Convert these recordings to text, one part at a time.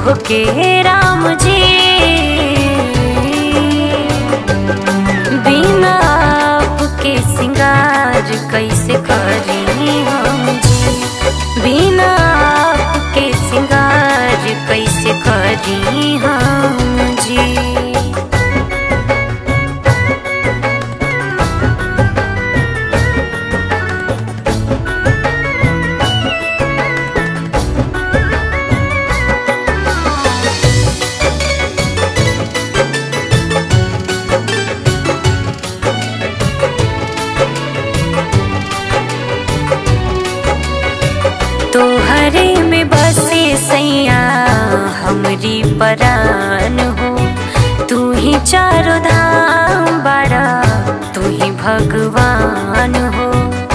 तोहके राम जी। बिना आपके सिंगार कैसे करी हम जी। बिना आपके सिंगार कैसे करी हम जी। तोहरे में बसे सैया हमरी परान हो। तू ही चारों धाम बड़ा, तू ही भगवान हो।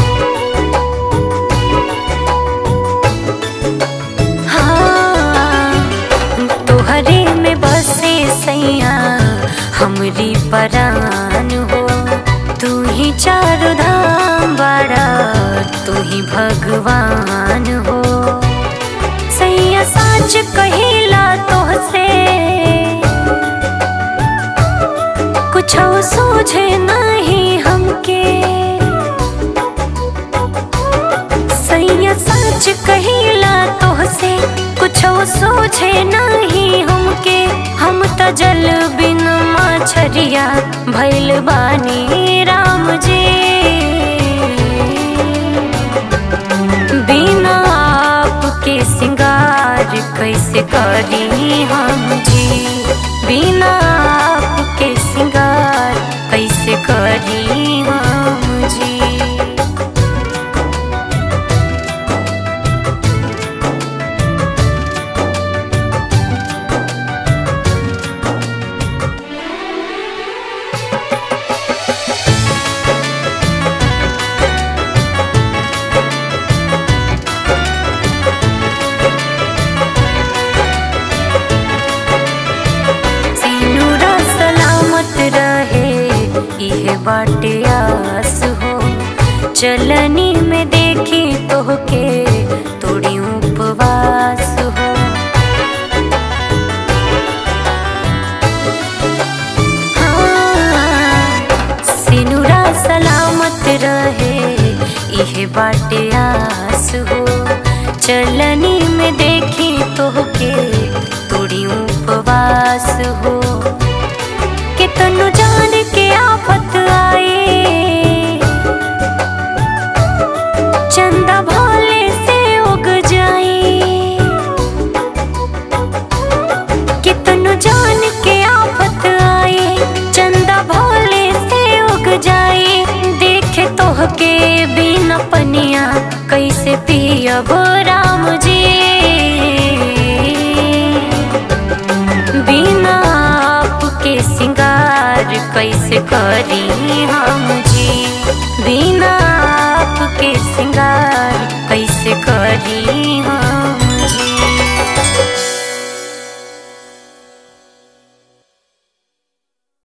हाँ, तोहरे में बसे सैया हमरी परान हो। तू ही चारों धाम बड़ा, तू ही भगवान हो। सैया साच कहिला तोहसे, कुछ सूझे नहीं हमके। सैया साच कहिला तोहसे, कुछ सूझे नहीं हमके। हम त जल बिन मछरिया भइल बानी राम जी। बिना आपके सिंगार कैसे करी हम जी। बिना आपके सिंगार कैसे करी हम जी। इहे बाटे आस हो, चलनी में देखी तोहके तोड़ी उपवास हो। हाँ, सिनुरा सलामत रहे इहे बाटे आस हो। चलनी में देखी तोहके तोड़ी उपवास हो। कि तनु जान के आफत आए, चंदा भोले से उग जाए। कि तनु जान के आफत आए, चंदा भोले से उग जाए। देखे तोहके बिना पनिया कैसे पियब राम जी। बिना आपके सिंगार कैसे करी हम जी। बिना आपके सिंगार कैसे करी